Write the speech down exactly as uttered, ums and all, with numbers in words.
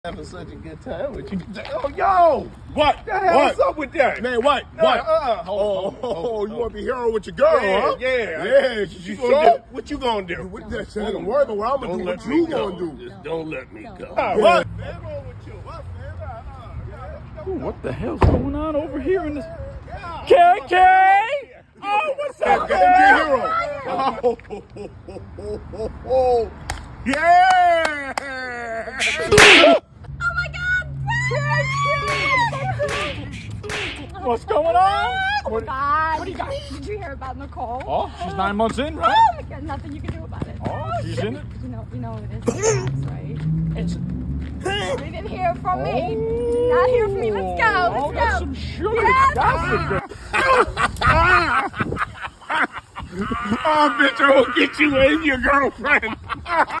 Having such a good time with you. Oh, yo! What? The hell's what? up with that? Man, what? What? Uh, uh, hold, oh, hold, hold, oh, hold, you hold. want to be hero with your girl, Yeah, huh? yeah. Yeah, What you you sure? gonna do? What you gonna do? What that shit ain't gonna worry about what I'm gonna Don't do. let What me you go. gonna do? Just don't let me go. Ah, What? what? Man, wrong with you? What, man? Uh, uh, Ooh, what the hell's going on over here in this? K K! Oh, what's up, Get girl? hero. Oh, oh, oh, oh, oh, oh. Yeah! Oh my God! What's going on? Oh What, God! what do you got? Did you hear about Nicole? Oh, she's nine months in, right? Oh my God! Nothing you can do about it. Oh, she's in it? You know, you know it is, right? It's, You didn't hear from me. You did not hear from me. Let's go. Let's oh, go. that's some sugar. Yes. Gossip. Oh, bitch, I will get you and your girlfriend.